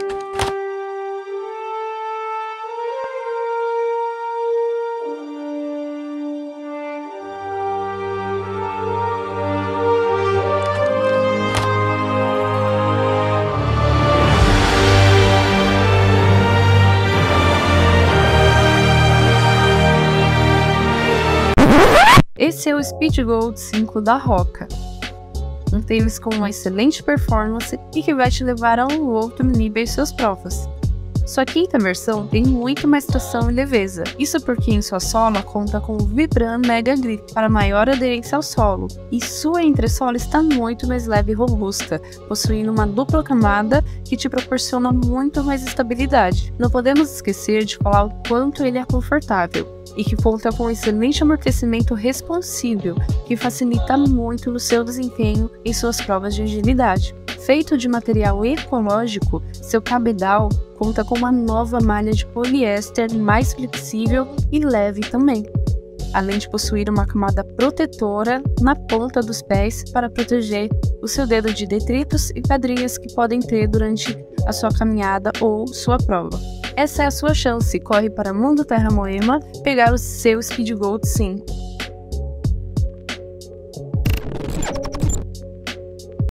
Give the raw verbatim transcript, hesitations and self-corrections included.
Esse é o Speed Gold cinco da Roca, um tênis com uma excelente performance e que vai te levar a um outro nível em suas provas. Sua quinta versão tem muito mais tração e leveza, isso porque em sua sola conta com o Vibram Mega Grip para maior aderência ao solo, e sua entressola está muito mais leve e robusta, possuindo uma dupla camada que te proporciona muito mais estabilidade. Não podemos esquecer de falar o quanto ele é confortável, e que conta com um excelente amortecimento responsível, que facilita muito o seu desempenho em suas provas de agilidade. Feito de material ecológico, seu cabedal conta com uma nova malha de poliéster mais flexível e leve também, além de possuir uma camada protetora na ponta dos pés para proteger o seu dedo de detritos e pedrinhas que podem ter durante a sua caminhada ou sua prova. Essa é a sua chance, corre para Mundo Terra Moema pegar o seu Speed Gold cinco.